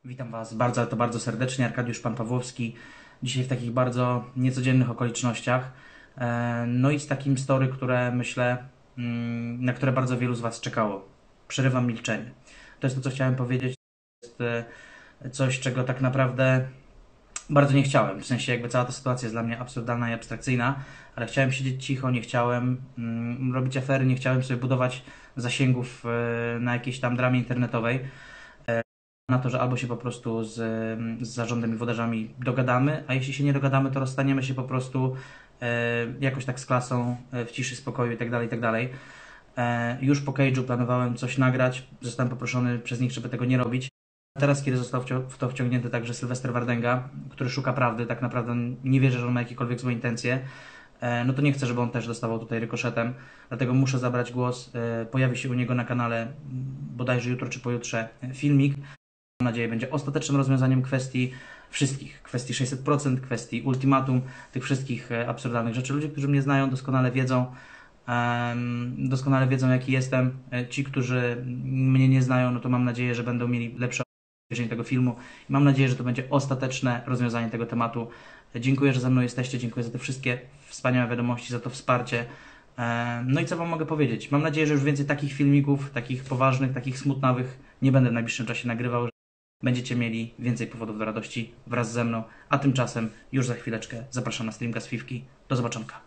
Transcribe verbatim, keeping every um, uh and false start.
Witam Was bardzo, to bardzo serdecznie, Arkadiusz Pan Pawłowski. Dzisiaj w takich bardzo niecodziennych okolicznościach. E, No i z takim story, które myślę, mm, na które bardzo wielu z Was czekało. Przerywam milczenie. To jest to, co chciałem powiedzieć. To jest e, coś, czego tak naprawdę bardzo nie chciałem. W sensie jakby cała ta sytuacja jest dla mnie absurdalna i abstrakcyjna, ale chciałem siedzieć cicho, nie chciałem mm, robić afery, nie chciałem sobie budować zasięgów e, na jakiejś tam dramie internetowej. Na to, że albo się po prostu z, z zarządem i włodarzami dogadamy, a jeśli się nie dogadamy, to rozstaniemy się po prostu e, jakoś tak z klasą, e, w ciszy, spokoju itd., itd. E, już po Cage'u planowałem coś nagrać, zostałem poproszony przez nich, żeby tego nie robić. Teraz, kiedy został w to wciągnięty także Sylwester Wardęga, który szuka prawdy, tak naprawdę nie wierzę, że on ma jakiekolwiek złe intencje, e, no to nie chcę, żeby on też dostawał tutaj rykoszetem, dlatego muszę zabrać głos. E, pojawi się u niego na kanale bodajże jutro czy pojutrze filmik. Mam nadzieję, będzie ostatecznym rozwiązaniem kwestii wszystkich, kwestii sześćset procent, kwestii ultimatum, tych wszystkich e, absurdalnych rzeczy. Ludzie, którzy mnie znają, doskonale wiedzą, em, doskonale wiedzą, jaki jestem. E, Ci, którzy mnie nie znają, no to mam nadzieję, że będą mieli lepsze obejrzenie tego filmu i mam nadzieję, że to będzie ostateczne rozwiązanie tego tematu. E, Dziękuję, że ze mną jesteście, dziękuję za te wszystkie wspaniałe wiadomości, za to wsparcie. E, No i co Wam mogę powiedzieć? Mam nadzieję, że już więcej takich filmików, takich poważnych, takich smutnawych nie będę w najbliższym czasie nagrywał. Będziecie mieli więcej powodów do radości wraz ze mną, a tymczasem już za chwileczkę zapraszam na streamka z Fifki. Do zobaczonka.